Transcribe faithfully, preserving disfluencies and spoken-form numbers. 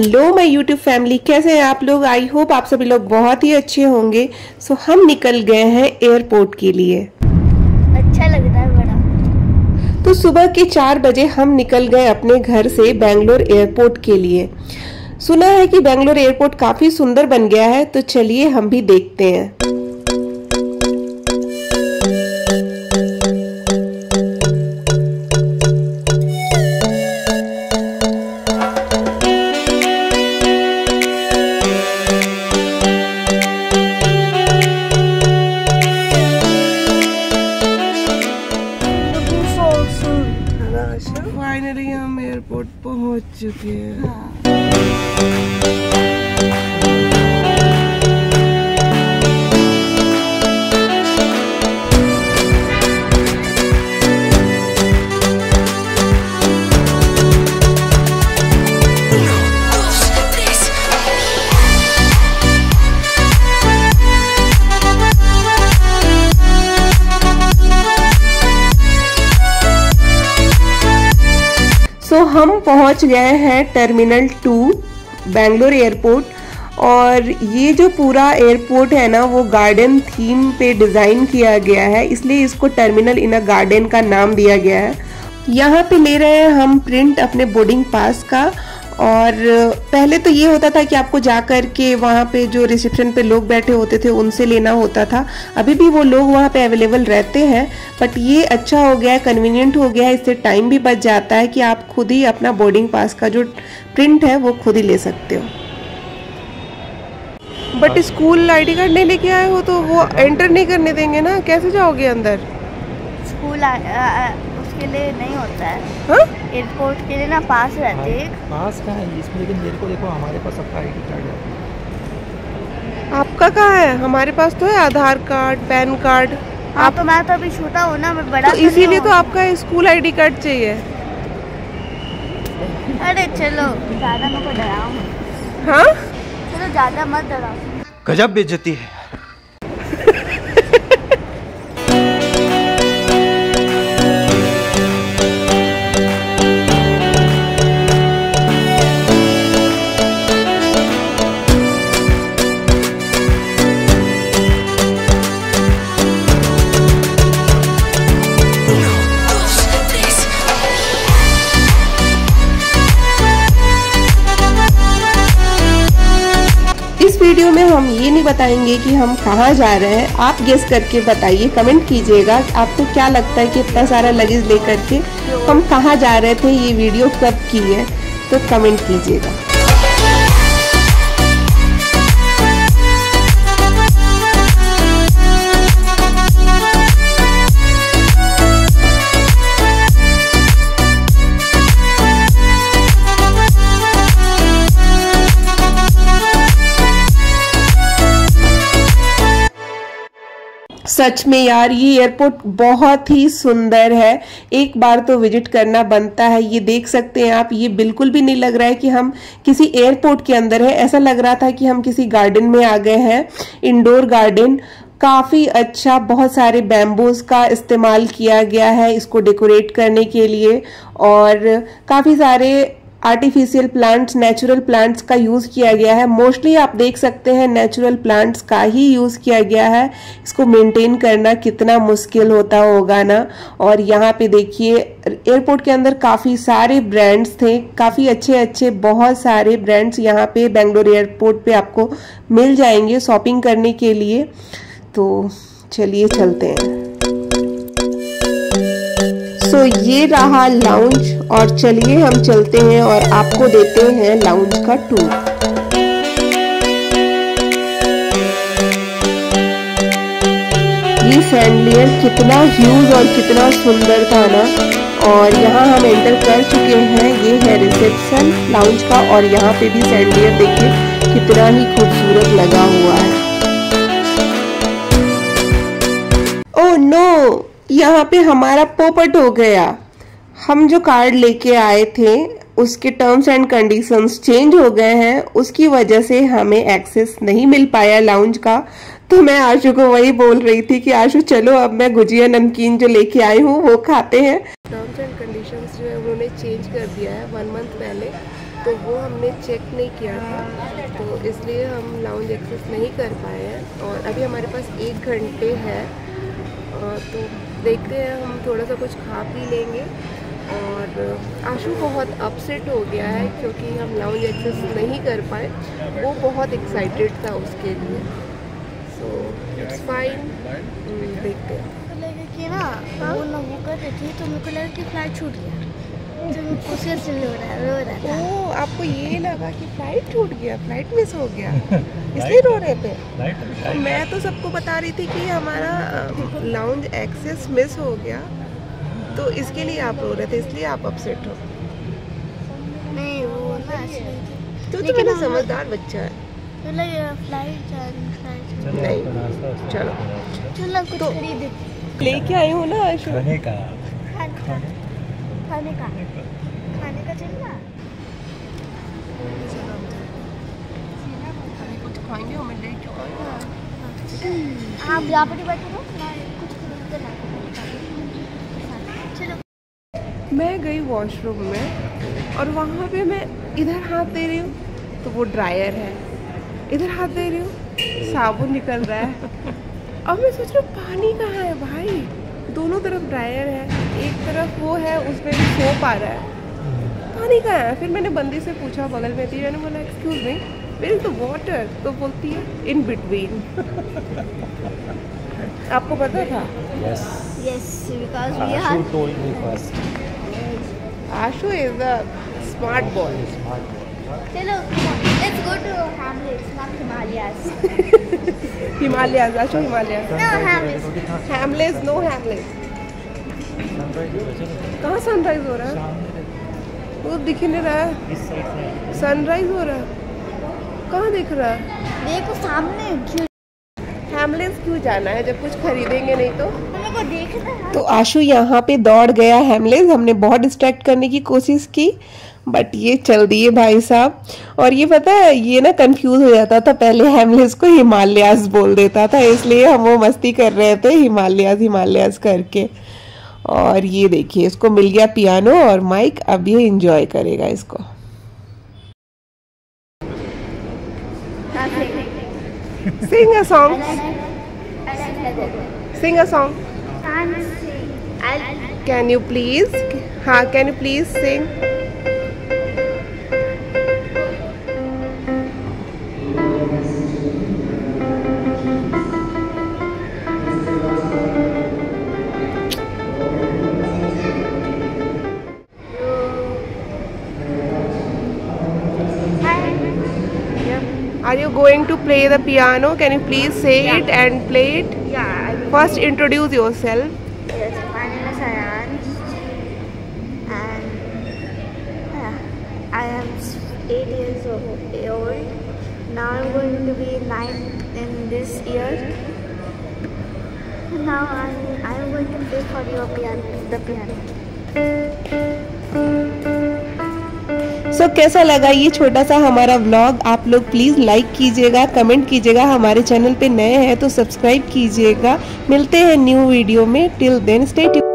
Hello my YouTube family, कैसे हैं आप लोग। आई होप आप सभी लोग बहुत ही अच्छे होंगे। सो हम निकल गए हैं एयरपोर्ट के लिए। अच्छा लग रहा है बड़ा। तो सुबह के चार बजे हम निकल गए अपने घर से बेंगलोर एयरपोर्ट के लिए। सुना है कि बेंगलोर एयरपोर्ट काफी सुंदर बन गया है, तो चलिए हम भी देखते हैं। फाइनली हम एयरपोर्ट पहुंच चुके हैं। हाँ। तो हम पहुंच गए हैं टर्मिनल टू बेंगलोर एयरपोर्ट। और ये जो पूरा एयरपोर्ट है ना, वो गार्डन थीम पे डिज़ाइन किया गया है, इसलिए इसको टर्मिनल इन अ गार्डन का नाम दिया गया है। यहाँ पे ले रहे हैं हम प्रिंट अपने बोर्डिंग पास का। और पहले तो ये होता था कि आपको जा कर के वहाँ पे जो रिसेप्शन पे लोग बैठे होते थे उनसे लेना होता था। अभी भी वो लोग वहाँ पे अवेलेबल रहते हैं, बट ये अच्छा हो गया है, कन्वीनियंट हो गया है। इससे टाइम भी बच जाता है कि आप खुद ही अपना बोर्डिंग पास का जो प्रिंट है वो खुद ही ले सकते हो। बट स्कूल आईडी कार्ड नहीं लेके आए हो तो वो एंटर नहीं करने देंगे ना, कैसे जाओगे अंदर। स्कूल आ, आ, आ, उसके लिए नहीं होता है। हाँ? एयरपोर्ट के लिए ना पास रहते हैं। पास कहाँ है इसमें, लेकिन मेरे को देखो हमारे पास सबका आईडी कार्ड है। आपका कहाँ है? हमारे पास तो है आधार कार्ड, पैन कार्ड। हाँ, आप तो मैं तो अभी छोटा हूँ ना, मैं बड़ा तो इसीलिए तो आपका स्कूल आईडी कार्ड चाहिए। अरे चलो ज्यादा मेरे को डराओ। हाँ चलो ज्यादा मत डराओ। गजब बेइज्जती है। इस वीडियो में हम ये नहीं बताएंगे कि हम कहाँ जा रहे हैं, आप गेस करके बताइए, कमेंट कीजिएगा आपको क्या लगता है कि इतना सारा लगेज लेकर के हम कहाँ जा रहे थे, ये वीडियो कब की है, तो कमेंट कीजिएगा। सच में यार, ये एयरपोर्ट बहुत ही सुंदर है, एक बार तो विजिट करना बनता है। ये देख सकते हैं आप, ये बिल्कुल भी नहीं लग रहा है कि हम किसी एयरपोर्ट के अंदर है, ऐसा लग रहा था कि हम किसी गार्डन में आ गए हैं। इंडोर गार्डन काफी अच्छा, बहुत सारे बैम्बूज का इस्तेमाल किया गया है इसको डेकोरेट करने के लिए, और काफी सारे आर्टिफिशियल प्लांट्स, नेचुरल प्लांट्स का यूज किया गया है। मोस्टली आप देख सकते हैं नेचुरल प्लांट्स का ही यूज किया गया है। इसको मेंटेन करना कितना मुश्किल होता होगा ना। और यहाँ पे देखिए, एयरपोर्ट के अंदर काफी सारे ब्रांड्स थे, काफी अच्छे अच्छे बहुत सारे ब्रांड्स यहाँ पे बेंगलोर एयरपोर्ट पे आपको मिल जाएंगे शॉपिंग करने के लिए। तो चलिए चलते हैं। सो so, ये रहा लाउंज, और चलिए हम चलते हैं और आपको देते हैं लाउंज का टूर। ये सैंडलियर कितना ह्यूज और कितना सुंदर था ना। और यहाँ हम एंटर कर चुके हैं, ये है रिसेप्शन लाउंज का, और यहाँ पे भी सैंडलियर देखिए कितना ही खूबसूरत लगा हुआ है। ओह नो, यहाँ पे हमारा पोपट हो गया। हम जो कार्ड लेके आए थे उसके टर्म्स एंड कंडीशंस चेंज हो गए हैं, उसकी वजह से हमें एक्सेस नहीं मिल पाया लाउंज का। तो मैं आशु को वही बोल रही थी कि आशु चलो अब मैं गुजिया नमकीन जो लेके आई हूँ वो खाते हैं। टर्म्स एंड कंडीशंस जो है उन्होंने चेंज कर दिया है वन मंथ पहले, तो वो हमने चेक नहीं किया था, तो इसलिए हम लाउंज एक्सेस नहीं कर पाए हैं। और अभी हमारे पास एक घंटे है, तो देखते हैं, हम थोड़ा सा कुछ खा पी लेंगे। और आशु बहुत अपसेट हो गया है क्योंकि हम लाउंज एक्सेस नहीं कर पाए। वो बहुत एक्साइटेड था उसके लिए, सो इट्स फाइन। देखते हैं कि ना वो ना वो कर रही थी, तो मेरे को लगा कि फ्लाइट छूट गया, तो मैं कोशिश से रो रहा रो रहा था। ओ, आपको ये लगा कि फ्लाइट छूट गया, फ्लाइट मिस हो गया, इसलिए रो रहे थे। मैं तो सबको बता रही थी कि हमारा लाउंज एक्सेस मिस हो गया, तो इसके लिए आप रो रहे थे, इसलिए आप अपसेट हो। नहीं वो ना तो तो मेरा समझदार बच्चा है। तो लगे फ्लाइट फ्लाइट नहीं, चलो चलो कुछ तो खरीद लेके आई हूँ ना आशु। खाने का खाने का खाने का चलना। कुछ खाएंगे, हमें लेके आप यहाँ पर बैठे हो, कुछ खरीदते ना। चलो मैं गई वॉशरूम में और वहाँ पे मैं इधर हाथ दे रही हूँ तो वो ड्रायर है, इधर हाथ दे रही हूँ साबुन निकल रहा है। अब मैं सोच रही हूँ पानी कहाँ है भाई, दोनों तरफ ड्रायर है, एक तरफ वो है उसमें भी सोप आ रहा है, पानी कहाँ है। फिर मैंने बंदी से पूछा, बगल में थी, मैंने बोला excuse me where is the water, तो बोलती है इन बिटवीन। आपको पता था? Yes yes because we Ashu are told me first. Ashu is a smart boy. चलो let's go to hamlets, not Himalayas. Himalayas, Ashu Himalayas. No hamlets. Hamlets, no hamlets. कहाँ सनराइज हो रहा है? वो दिख नहीं रहा है। इस साइड से सनराइज हो रहा है, कहाँ दिख रहा है? देखो सामने। क्यों हैमलेस क्यों जाना है जब कुछ खरीदेंगे नहीं तो? मेरे को देखना है। तो आशु यहाँ पे दौड़ गया हैमलेस। हमने बहुत डिस्ट्रैक्ट करने की कोशिश की बट ये चल दिए भाई साहब। और ये पता है, ये ना कंफ्यूज हो जाता था, पहले हैमलेस को हिमालयाज बोल देता था, इसलिए हम वो मस्ती कर रहे थे हिमालयाज हिमालयाज करके। और ये देखिए, इसको मिल गया पियानो और माइक, अब ये एंजॉय करेगा इसको। Sing a song. Sing a song. Can you please? हाँ, can you please sing? Are you going to play the piano? Can you please say Yeah. it and play it? Yeah, I will. First, introduce yourself. Yes, my name is Ayan, and uh, I am eight years old. Now I'm going to be nine in this year. Now I'm I'm going to play for your piano, the piano. So so, कैसा लगा ये छोटा सा हमारा vlog? आप लोग please like कीजिएगा, comment कीजिएगा, हमारे चैनल पे नए हैं तो सब्सक्राइब कीजिएगा। मिलते हैं न्यू वीडियो में, टिल देन स्टे ट्यून्ड।